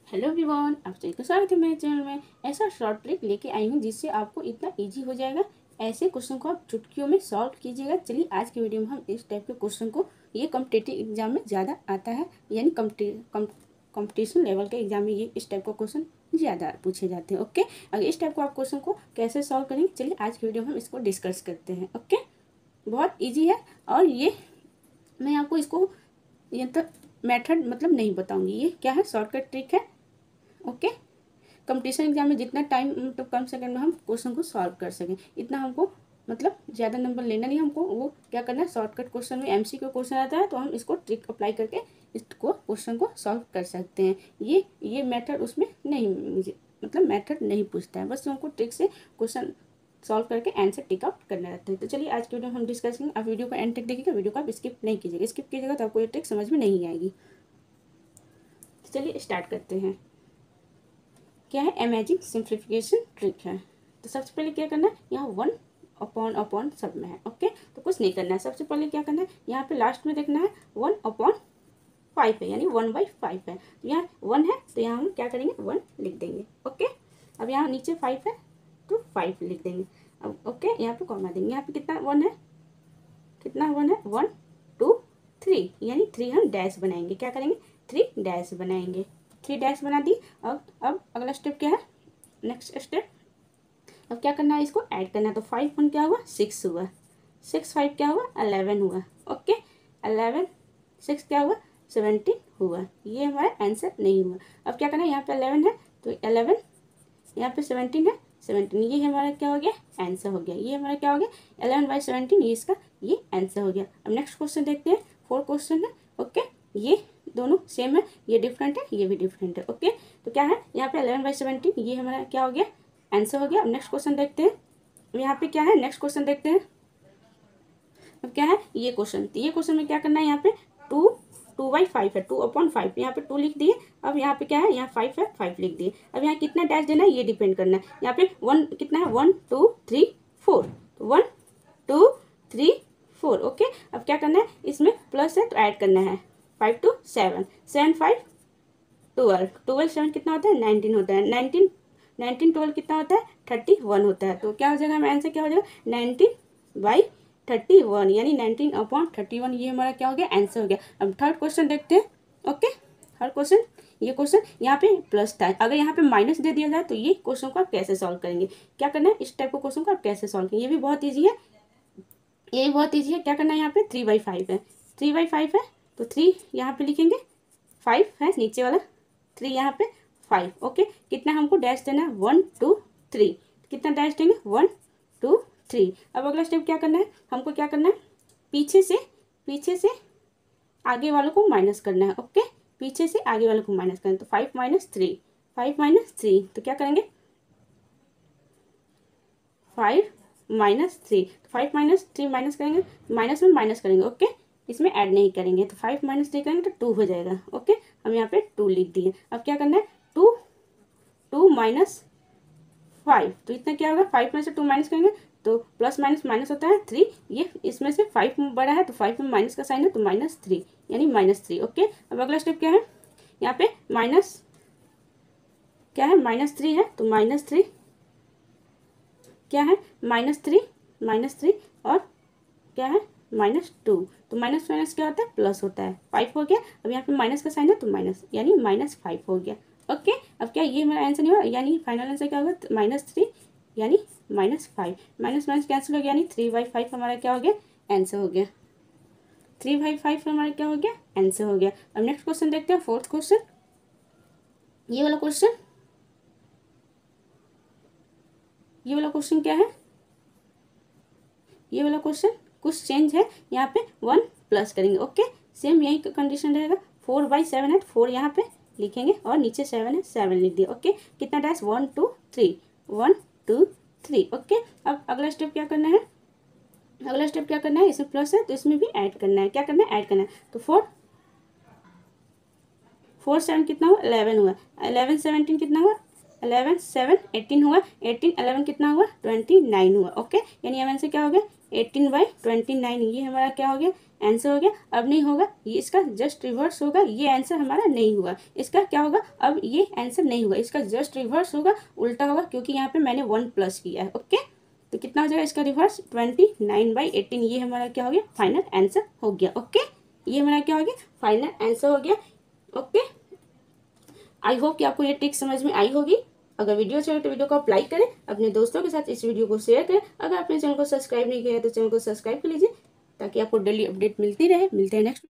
Hello everyone, आप सभी का स्वागत है मेरे चैनल में। ऐसा शॉर्ट ट्रिक लेके आई हूँ जिससे आपको इतना इजी हो जाएगा। ऐसे क्वेश्चन को आप चुटकियों में सॉल्व कीजिएगा। चलिए आज की वीडियो में हम इस टाइप के क्वेश्चन को, ये कॉम्पिटिटिव एग्जाम में ज़्यादा आता है, यानी कॉम्पिटिशन लेवल के एग्जाम में ये इस टाइप का क्वेश्चन ज़्यादा पूछे जाते हैं। ओके, अगर इस टाइप का आप क्वेश्चन को कैसे सॉल्व करेंगे, चलिए आज की वीडियो में हम इसको डिस्कस करते हैं। ओके, बहुत ईजी है और ये मैं आपको इसको ये तो मेथड मतलब नहीं बताऊंगी, ये क्या है, शॉर्टकट ट्रिक है। ओके, कंपटीशन एग्जाम में जितना टाइम मतलब कम सेकंड में हम क्वेश्चन को सॉल्व कर सकें, इतना हमको मतलब ज़्यादा नंबर लेना नहीं, हमको वो क्या करना है, शॉर्टकट क्वेश्चन में एमसीक्यू क्वेश्चन आता है तो हम इसको ट्रिक अप्लाई करके इसको क्वेश्चन को सॉल्व कर सकते हैं। ये मेथड उसमें नहीं, मुझे मतलब मेथड नहीं पूछता है, बस हमको ट्रिक से क्वेश्चन सॉल्व करके आंसर टिक आउट करना रहता है। तो चलिए आज की वीडियो में हम डिस्कस करेंगे। आप वीडियो को एंड तक देखिएगा, वीडियो को आप स्किप नहीं कीजिएगा, स्किप कीजिएगा तो आपको ये ट्रिक समझ में नहीं आएगी। तो चलिए स्टार्ट करते हैं। क्या है, अमेजिंग सिंप्लीफिकेशन ट्रिक है। तो सबसे पहले क्या करना है, यहाँ वन अपॉन अपॉन सब में है। ओके, तो कुछ नहीं करना है। सबसे पहले क्या करना है, यहाँ पे लास्ट में देखना है 1/5 है, यानी 1/5 है। तो यहाँ 1 है तो यहाँ हम क्या करेंगे, 1 लिख देंगे। ओके, अब यहाँ नीचे 5 है तो 5 लिख देंगे। अब ओके, यहाँ पे कॉमा देंगे। यहाँ पे कितना 1 है, कितना 1 है, 1 2 3, यानी 3 हम डैश बनाएंगे। क्या करेंगे, 3 डैश बनाएंगे। 3 डैश बना दी। अब अगला स्टेप क्या है, नेक्स्ट स्टेप, अब क्या करना है, इसको ऐड करना है। तो 5 1 क्या हुआ, 6 हुआ, 6 5 क्या हुआ, 11 हुआ। ओके, 11 6 क्या हुआ, 17 हुआ। ये हमारा आंसर नहीं हुआ। अब क्या करना है, यहाँ पे 11 है तो 11, यहाँ पे 17 है, 17, ये हमारा क्या हो गया, आंसर हो गया। ये हमारा क्या हो गया, 11/17, ये इसका ये आंसर हो गया। अब नेक्स्ट क्वेश्चन देखते हैं, 4 क्वेश्चन है। ओके, ये दोनों सेम है, ये डिफरेंट है, ये भी डिफरेंट है। ओके, तो क्या है, यहाँ पे 11/17, ये हमारा क्या हो गया, आंसर हो गया। अब नेक्स्ट क्वेश्चन देखते हैं, यहाँ पे क्या है, नेक्स्ट क्वेश्चन देखते हैं। अब क्या है, ये क्वेश्चन, तो ये क्वेश्चन में क्या करना है, यहाँ पे 2/5 है, 2/5, यहाँ पे 2 लिख दिए। अब यहाँ पे क्या है, यहाँ 5 है, 5 लिख दिए। अब यहाँ कितना डैश देना है, ये डिपेंड करना है। यहाँ पे 1 कितना है, 1 2 3 4, 1 2 3 4। ओके, अब क्या करना है, इसमें प्लस है तो ऐड करना है। 5 2 7, 7 5 12, 12 7 कितना होता है, 19 होता है। 19 19 12 कितना होता है, 31 होता है। तो क्या हो जाएगा, हमारा आंसर क्या हो जाएगा, 19/31, यानी 19/31, ये हमारा क्या हो गया, आंसर हो गया। अब थर्ड क्वेश्चन देखते हैं। ओके, थर्ड क्वेश्चन, ये क्वेश्चन यहाँ पे प्लस था, अगर यहाँ पे माइनस दे दिया जाए तो ये क्वेश्चन को आप कैसे सॉल्व करेंगे, क्या करना है, इस टाइप के क्वेश्चन को आप कैसे सॉल्व करेंगे, ये भी बहुत ईजी है, ये भी बहुत ईजी है। क्या करना है, यहाँ पे 3/5 है, 3/5 है तो 3 यहाँ पे लिखेंगे, 5 है नीचे वाला, 3 यहाँ पे 5। ओके, कितना हमको डैश देना है, 1 2 3, कितना डैश देंगे, 1 2 3। अब अगला स्टेप क्या करना है, हमको क्या करना है, पीछे से आगे वालों को माइनस करना है। ओके, पीछे से आगे वालों को माइनस करना है। तो 5 - 3, 5 - 3, तो क्या करेंगे, 5 - 3, 5 - 3 माइनस करेंगे, माइनस में माइनस करेंगे। ओके, इसमें ऐड नहीं करेंगे, तो 5 - 3 करेंगे तो 2 हो जाएगा। ओके, हम यहाँ पे 2 लिख दिए। अब क्या करना है, 2 2 - 5, तो इतना क्या होगा, 5 में से 2 माइनस करेंगे तो प्लस माइनस माइनस होता है 3, ये इसमें से 5 बड़ा है तो 5 में माइनस का साइन है तो -3, यानी -3। ओके, अब अगला स्टेप क्या है, यहाँ पे माइनस क्या है, -3 है तो -3 क्या है, -3 और क्या है, -2, तो माइनस माइनस क्या होता है, प्लस होता है, 5 हो गया। अब यहाँ पे माइनस का साइन है तो माइनस, यानी -5 हो गया। ओके, अब क्या, ये हमारा आंसर नहीं हुआ, यानी फाइनल आंसर क्या होगा, -3 यानी -5, माइनस माइनस कैंसिल हो गया, यानी 3/5 हमारा क्या हो गया, आंसर हो गया। 3/5 हमारा क्या हो गया, आंसर हो गया। अब नेक्स्ट क्वेश्चन देखते हैं, फोर्थ क्वेश्चन, ये वाला क्वेश्चन, ये वाला क्वेश्चन क्या है, ये वाला क्वेश्चन कुछ चेंज है, यहाँ पे 1 प्लस करेंगे। ओके, सेम यही कंडीशन रहेगा। 4/7 है, 4 यहाँ पे लिखेंगे और नीचे 7 है, 7 लिख दिए। ओके, कितना डैश, 1 2 3, 1 2 3। ओके, अब अगला स्टेप क्या करना है, अगला स्टेप क्या करना है, इसमें प्लस है तो इसमें भी ऐड करना है। क्या करना है, ऐड करना है। तो 4 7 कितना हुआ, 11 हुआ, 11 17 कितना हुआ, 11 7 18 हुआ, 18 11 कितना हुआ, 29 हुआ। ओके, यानी 11 से क्या हो गया, 18/29 ये हमारा क्या हो गया, आंसर हो गया। अब नहीं होगा, ये इसका जस्ट रिवर्स होगा, ये आंसर हमारा नहीं हुआ। इसका क्या होगा, अब ये आंसर नहीं होगा, इसका जस्ट रिवर्स होगा, उल्टा होगा, क्योंकि यहाँ पे मैंने 1 प्लस किया है। ओके, तो कितना हो जाएगा इसका रिवर्स, 29/18। ये हमारा क्या हो गया, फाइनल आंसर हो गया। ओके, ये हमारा क्या हो गया, फाइनल आंसर हो गया। ओके, आई होप कि आपको ये ट्रिक समझ में आई होगी। अगर वीडियो अच्छा लगे तो वीडियो को आप लाइक करें, अपने दोस्तों के साथ इस वीडियो को शेयर करें। अगर आपने चैनल को सब्सक्राइब नहीं किया है तो चैनल को सब्सक्राइब कर लीजिए, ताकि आपको डेली अपडेट मिलती रहे। मिलते हैं नेक्स्ट